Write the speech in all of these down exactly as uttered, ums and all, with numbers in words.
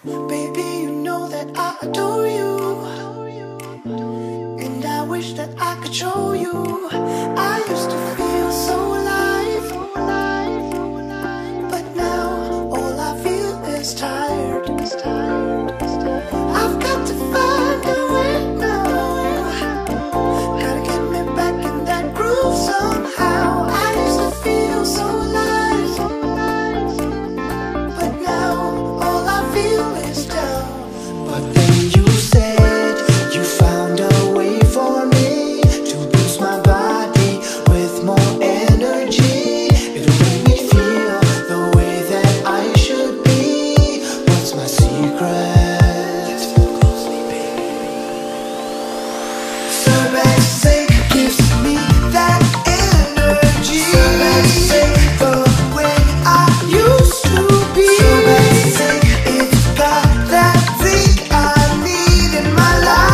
Baby, you know that I adore you, and I wish that I could show you. I used to feel so alive, but now all I feel is tired. I've got to find a way now, gotta get me back in that groove somehow. I used to feel so alive, but now all I feel is down. But then you said you found a way for me to boost my body with more energy. It'll make me feel the way that I should be. What's my secret? Cervexing gives me that energy, Cervexing the way I used to be. Cervexing, it's got that thing I need in my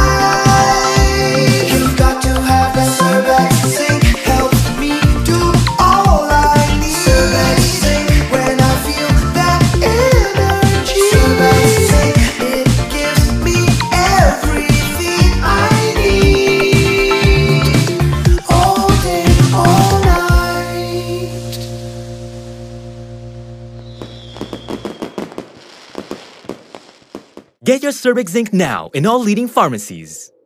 life. You've got to have that Cervexing, helps me do all I need. Cervexing, when I feel that energy. Cervexing, it gives me everything I need, all day, all night. Get your Cervix Zinc now in all leading pharmacies.